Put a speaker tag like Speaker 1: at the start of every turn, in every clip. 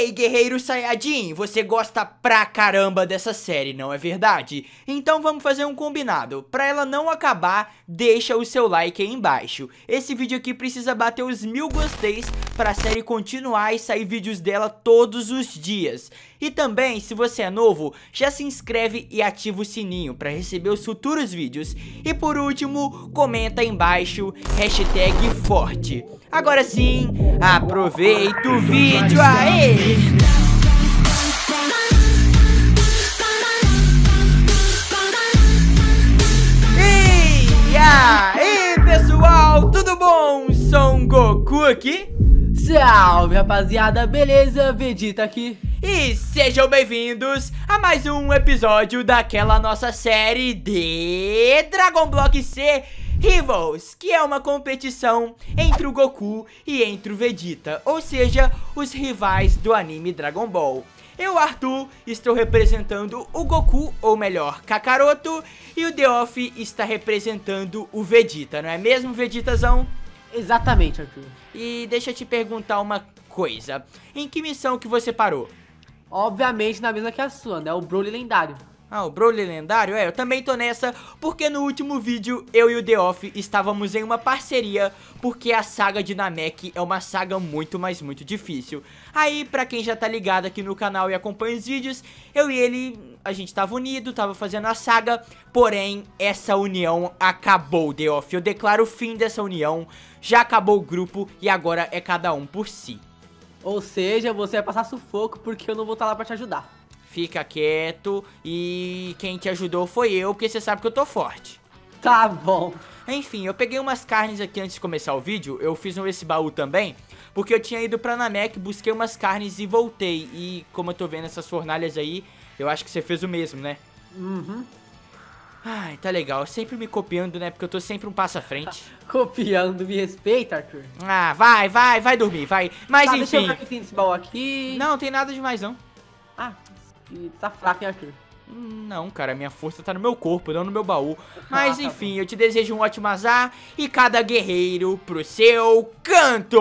Speaker 1: Ei, Guerreiro Saiyajin, você gosta pra caramba dessa série, não é verdade? Então vamos fazer um combinado. Pra ela não acabar, deixa o seu like aí embaixo. Esse vídeo aqui precisa bater os 1000 gosteis pra série continuar e sair vídeos dela todos os dias. E também, se você é novo, já se inscreve e ativa o sininho pra receber os futuros vídeos. E por último, comenta aí embaixo, hashtag forte. Agora sim, aproveita o vídeo aí! E aí, pessoal, tudo bom? Son Goku aqui.
Speaker 2: Salve, rapaziada, beleza? Vegeta aqui.
Speaker 1: E sejam bem-vindos a mais um episódio daquela nossa série de Dragon Block C Rivals, que é uma competição entre o Goku e entre o Vegeta, ou seja, os rivais do anime Dragon Ball. Eu, Arthur, estou representando o Goku, ou melhor, Kakaroto, e o Deoff está representando o Vegeta, não é mesmo, Vegetazão?
Speaker 2: Exatamente, Arthur.
Speaker 1: E deixa eu te perguntar uma coisa, em que missão que você parou?
Speaker 2: Obviamente na mesma que a sua, né? O Broly lendário.
Speaker 1: Ah, o Broly lendário? É, eu também tô nessa, porque no último vídeo eu e o Deoff estávamos em uma parceria, porque a saga de Namek é uma saga muito, mas muito difícil. Aí, pra quem já tá ligado aqui no canal e acompanha os vídeos, eu e ele, a gente tava unido, tava fazendo a saga, porém, essa união acabou, Deoff. Eu declaro o fim dessa união, já acabou o grupo e agora é cada um por si.
Speaker 2: Ou seja, você vai passar sufoco porque eu não vou estar lá pra te ajudar.
Speaker 1: Fica quieto e quem te ajudou foi eu, porque você sabe que eu tô forte.
Speaker 2: Tá bom.
Speaker 1: Enfim, eu peguei umas carnes aqui antes de começar o vídeo, eu fiz esse baú também, porque eu tinha ido pra Namek, busquei umas carnes e voltei. E como eu tô vendo essas fornalhas aí, eu acho que você fez o mesmo, né?
Speaker 2: Uhum.
Speaker 1: Ai, tá legal, sempre me copiando, né, porque eu tô sempre um passo à frente.
Speaker 2: Copiando, me respeita, Arthur.
Speaker 1: Ah, vai dormir, vai. Mas
Speaker 2: Tá, deixa eu
Speaker 1: enfim.
Speaker 2: ver o que tem nesse baú aqui.
Speaker 1: Não, tem nada demais não.
Speaker 2: Ah, tá fraco, hein, Arthur?
Speaker 1: Não, cara, minha força tá no meu corpo, não no meu baú. Mas enfim, eu te desejo um ótimo azar e cada guerreiro pro seu canto.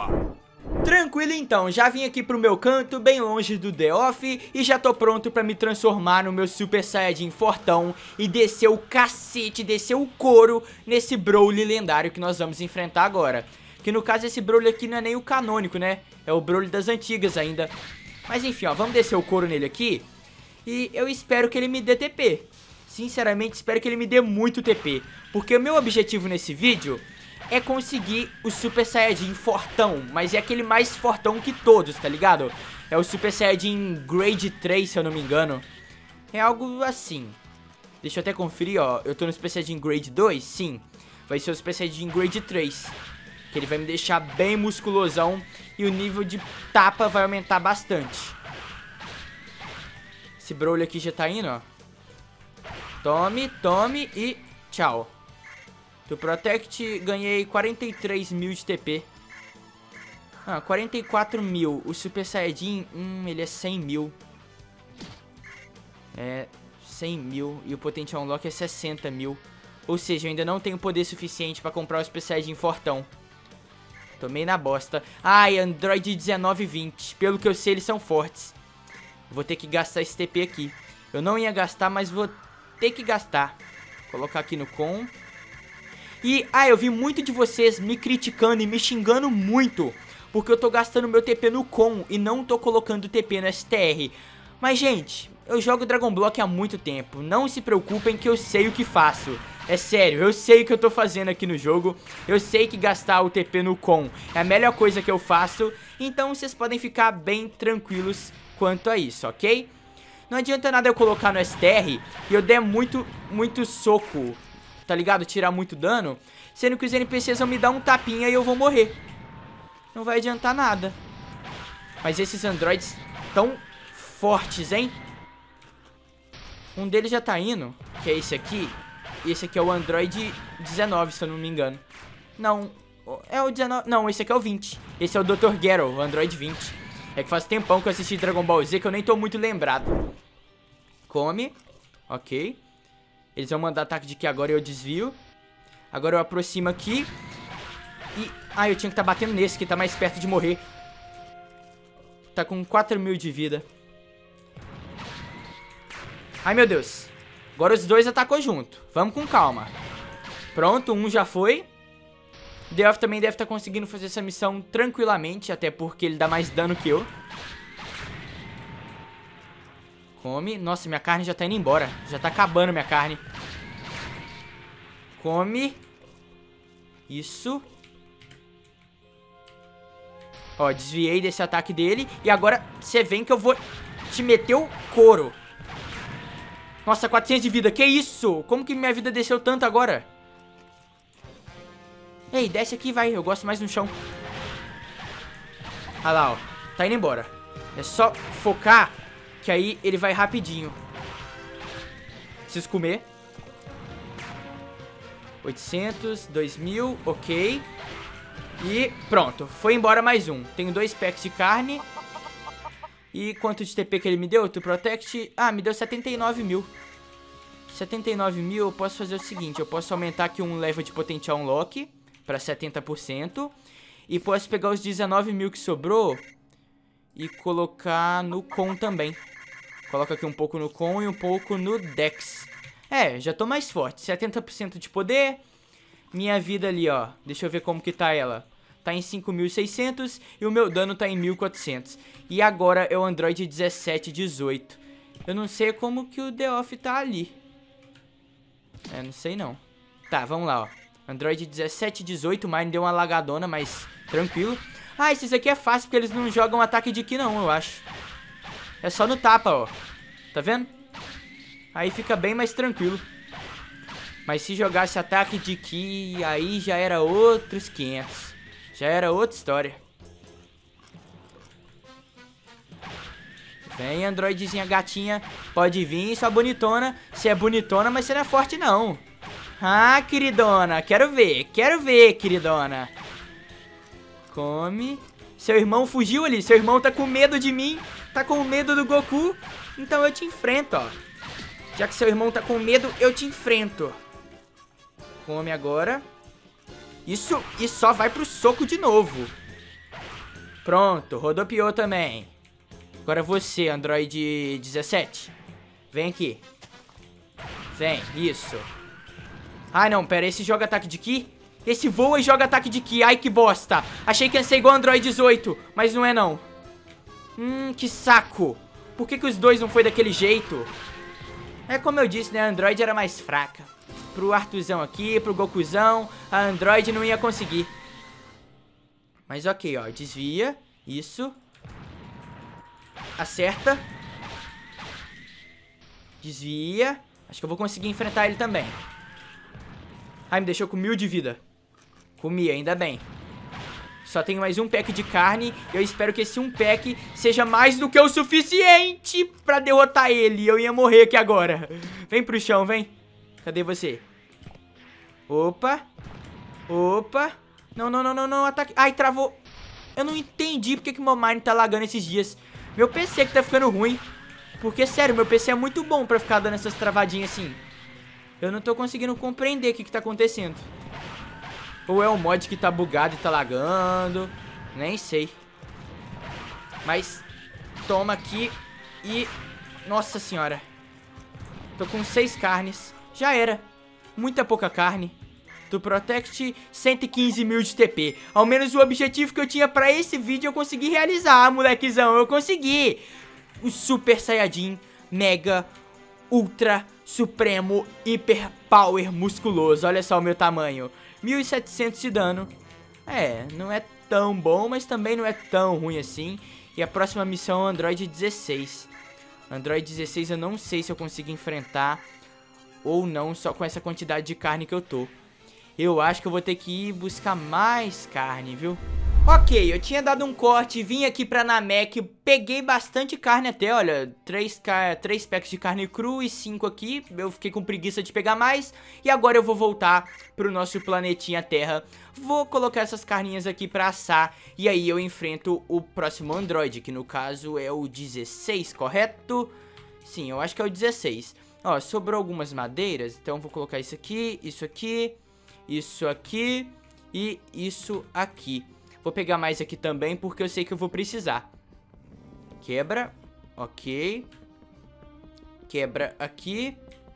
Speaker 1: Tranquilo então, já vim aqui pro meu canto, bem longe do Deoff, e já tô pronto pra me transformar no meu Super Saiyajin fortão e descer o cacete, descer o couro nesse Broly lendário que nós vamos enfrentar agora. Que no caso esse Broly aqui não é nem o canônico, né? É o Broly das antigas ainda. Mas enfim, ó, vamos descer o couro nele aqui e eu espero que ele me dê TP. Sinceramente, espero que ele me dê muito TP, porque o meu objetivo nesse vídeo é conseguir o Super Saiyajin fortão, mas é aquele mais fortão que todos, tá ligado? É o Super Saiyajin Grade 3, se eu não me engano. É algo assim. Deixa eu até conferir, ó. Eu tô no Super Saiyajin Grade 2? Sim. Vai ser o Super Saiyajin Grade 3. Que ele vai me deixar bem musculosão e o nível de tapa vai aumentar bastante. Esse Broly aqui já tá indo, ó. Tome, tome e tchau. To Protect, ganhei 43 mil de TP. Ah, 44 mil. O Super Saiyajin, ele é 100 mil. É, 100 mil. E o Potential Unlock é 60 mil. Ou seja, eu ainda não tenho poder suficiente pra comprar o Super Saiyajin fortão. Tomei na bosta. Ai, Android 1920. Pelo que eu sei, eles são fortes. Vou ter que gastar esse TP aqui. Eu não ia gastar, mas vou ter que gastar. Vou colocar aqui no com. E, eu vi muito de vocês me criticando e me xingando muito, porque eu tô gastando meu TP no com e não tô colocando TP no STR. Mas, gente, eu jogo Dragon Block há muito tempo, não se preocupem que eu sei o que faço. É sério, eu sei o que eu tô fazendo aqui no jogo, eu sei que gastar o TP no com é a melhor coisa que eu faço, então vocês podem ficar bem tranquilos quanto a isso, ok? Não adianta nada eu colocar no STR e eu der muito soco, tá ligado? Tirar muito dano, sendo que os NPCs vão me dar um tapinha e eu vou morrer. Não vai adiantar nada. Mas esses androids tão fortes, hein? Um deles já tá indo, que é esse aqui. E esse aqui é o Android 19, se eu não me engano. Não, é o 19... Não, esse aqui é o 20. Esse é o Dr. Gero, o Android 20. É que faz tempão que eu assisti Dragon Ball Z que eu nem tô muito lembrado. Come. Ok. Eles vão mandar ataque de que agora eu desvio. Agora eu aproximo aqui. E... eu tinha que estar batendo nesse, que tá mais perto de morrer. tá com 4.000 de vida. Ai, meu Deus. Agora os dois atacou junto. Vamos com calma. Pronto, um já foi. O The Off também deve estar conseguindo fazer essa missão tranquilamente, até porque ele dá mais dano que eu. Come. Nossa, minha carne já tá indo embora. Já tá acabando minha carne. Come. Isso. Ó, desviei desse ataque dele. E agora você vem que eu vou te meter o couro. Nossa, 400 de vida. Que isso? Como que minha vida desceu tanto agora? Ei, desce aqui, vai. Eu gosto mais no chão. Olha lá, ó. Tá indo embora. É só focar, que aí ele vai rapidinho. Preciso comer. 800, 2.000, ok. E pronto, foi embora mais um. Tenho 2 packs de carne. E quanto de TP que ele me deu? To Protect. Ah, me deu 79.000. 79.000, eu posso fazer o seguinte. Eu posso aumentar aqui um level de Potential Unlock para 70%. E posso pegar os 19.000 que sobrou e colocar no Con também. Coloca aqui um pouco no Con e um pouco no Dex. É, já tô mais forte. 70% de poder. Minha vida ali, ó. Deixa eu ver como que tá ela. Tá em 5.600 e o meu dano tá em 1.400. E agora é o Android 1718. Eu não sei como que o The Off tá ali. É, não sei não. Tá, vamos lá, ó. Android 1718, o Mine deu uma lagadona, mas tranquilo. Ah, esses aqui é fácil porque eles não jogam ataque de Ki não, eu acho. É só no tapa, ó. Tá vendo? Aí fica bem mais tranquilo. Mas se jogasse ataque de Ki, aí já era outros 500. Já era outra história. Vem, androidezinha gatinha. Pode vir, sua bonitona. Você é bonitona, mas você não é forte, não. Ah, queridona. Quero ver, queridona. Come. Seu irmão fugiu ali. Seu irmão tá com medo de mim. Tá com medo do Goku. Então eu te enfrento, ó. Já que seu irmão tá com medo, eu te enfrento. Come agora. Isso, e só vai pro soco de novo. Pronto, rodopiou também. Agora você, Android 17. Vem aqui. Vem, isso. Ai, não, pera, esse joga ataque de Ki? Esse voa e joga ataque de Ki, ai que bosta. Achei que ia ser igual Android 18, mas não é não. Que saco. Por que os dois não foi daquele jeito? É como eu disse, né, a Android era mais fraca. Pro Arthurzão aqui, pro Gokuzão, a Android não ia conseguir. Mas ok, ó, desvia. Isso. Acerta. Desvia. Acho que eu vou conseguir enfrentar ele também. Ai, me deixou com 1.000 de vida. Comi, ainda bem. Só tenho mais um pack de carne. Eu espero que esse um pack seja mais do que o suficiente pra derrotar ele. Eu ia morrer aqui agora. Vem pro chão, vem. Cadê você? Opa. Opa. Não, não, não, não, não. Ataque. Ai, travou. Eu não entendi porque que o meu Mine tá lagando esses dias. Meu PC que tá ficando ruim. Porque, sério, meu PC é muito bom pra ficar dando essas travadinhas assim. Eu não tô conseguindo compreender o que tá acontecendo. Ou é o mod que tá bugado e tá lagando. Nem sei. Mas toma aqui e... Nossa senhora. Tô com 6 carnes. Já era. Muita pouca carne. To Protect, 115.000 de TP. Ao menos o objetivo que eu tinha pra esse vídeo eu consegui realizar, molequezão. Eu consegui. O Super Saiyajin Mega Ultra Supremo Hyper Power Musculoso. Olha só o meu tamanho. 1.700 de dano. É, não é tão bom, mas também não é tão ruim assim. E a próxima missão é o Android 16. Android 16 eu não sei se eu consigo enfrentar ou não, só com essa quantidade de carne que eu tô. Eu acho que eu vou ter que ir buscar mais carne, viu? Ok, eu tinha dado um corte, vim aqui pra Namek, peguei bastante carne até, olha, 3 packs de carne cru e 5 aqui, eu fiquei com preguiça de pegar mais, e agora eu vou voltar pro nosso planetinha Terra, vou colocar essas carninhas aqui pra assar, e aí eu enfrento o próximo Android, que no caso é o 16, correto? Sim, eu acho que é o 16. Ó, sobrou algumas madeiras, então eu vou colocar isso aqui e isso aqui. Vou pegar mais aqui também, porque eu sei que eu vou precisar. Quebra. Ok. Quebra aqui.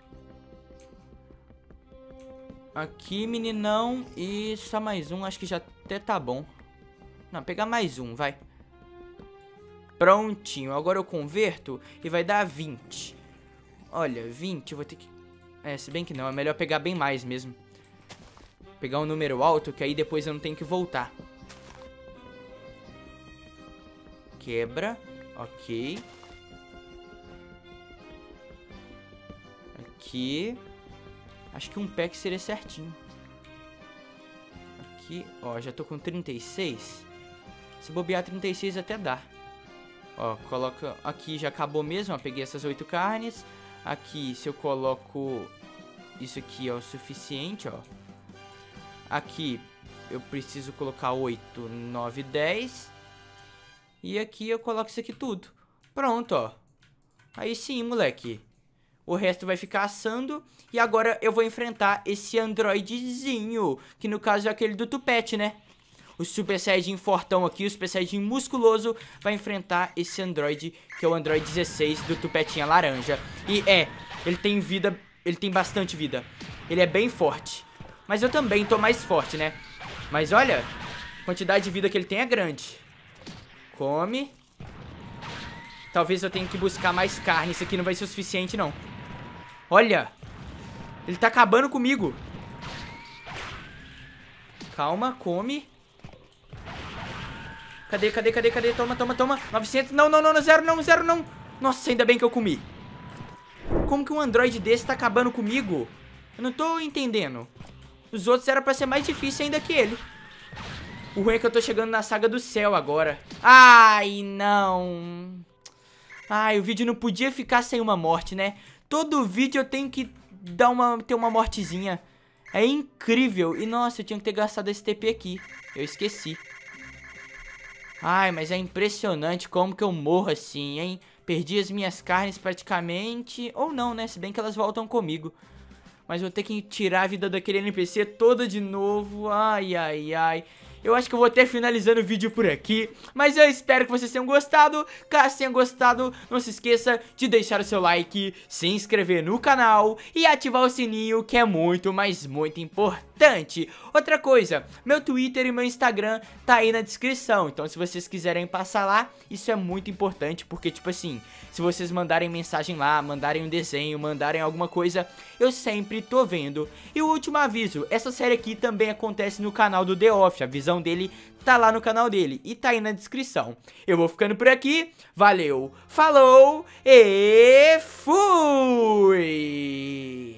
Speaker 1: Aqui, meninão. E só mais um, acho que já até tá bom. Não, pegar mais um, vai. Prontinho, agora eu converto e vai dar 20. Olha, 20, eu vou ter que... se bem que não, é melhor pegar bem mais mesmo. Pegar um número alto, que aí depois eu não tenho que voltar. Quebra, ok. Aqui. Acho que um pack seria certinho. Aqui, ó, já tô com 36. Se bobear 36 até dá. Ó, coloca... Aqui já acabou mesmo, ó, peguei essas 8 carnes. Aqui, se eu coloco... Isso aqui é o suficiente, ó. Aqui, eu preciso colocar 8, 9, 10. E aqui eu coloco isso aqui tudo. Pronto, ó. Aí sim, moleque. O resto vai ficar assando. E agora eu vou enfrentar esse androidezinho, que no caso é aquele do tupete, né? O Super Saiyajin fortão aqui, o Super Saiyajin musculoso, vai enfrentar esse androide, que é o Android 16 do tupetinha laranja. E ele tem vida, ele tem bastante vida. Ele é bem forte. Mas eu também tô mais forte, né? Mas olha, a quantidade de vida que ele tem é grande. Come. Talvez eu tenha que buscar mais carne, isso aqui não vai ser o suficiente não. Olha, ele tá acabando comigo. Calma, come. Cadê? Toma. 900. Não. Zero não. Nossa, ainda bem que eu comi. Como que um androide desse tá acabando comigo? Eu não tô entendendo. Os outros era pra ser mais difícil ainda que ele. O ruim é que eu tô chegando na saga do céu agora. Ai, não. Ai, o vídeo não podia ficar sem uma morte, né? Todo vídeo eu tenho que ter uma mortezinha. É incrível. E nossa, eu tinha que ter gastado esse TP aqui. Eu esqueci. Ai, mas é impressionante como que eu morro assim, hein? Perdi as minhas carnes praticamente. Ou não, né? Se bem que elas voltam comigo. Mas vou ter que tirar a vida daquele NPC toda de novo. Ai. Eu acho que eu vou até finalizando o vídeo por aqui. Mas eu espero que vocês tenham gostado. Caso tenham gostado, não se esqueça de deixar o seu like, se inscrever no canal e ativar o sininho, que é muito, mas muito importante. Outra coisa, meu Twitter e meu Instagram tá aí na descrição. Então se vocês quiserem passar lá, isso é muito importante. Porque tipo assim, se vocês mandarem mensagem lá, mandarem um desenho, mandarem alguma coisa, eu sempre tô vendo. E o último aviso, essa série aqui também acontece no canal do The Office. A visão dele tá lá no canal dele e tá aí na descrição. Eu vou ficando por aqui, valeu, falou e fui!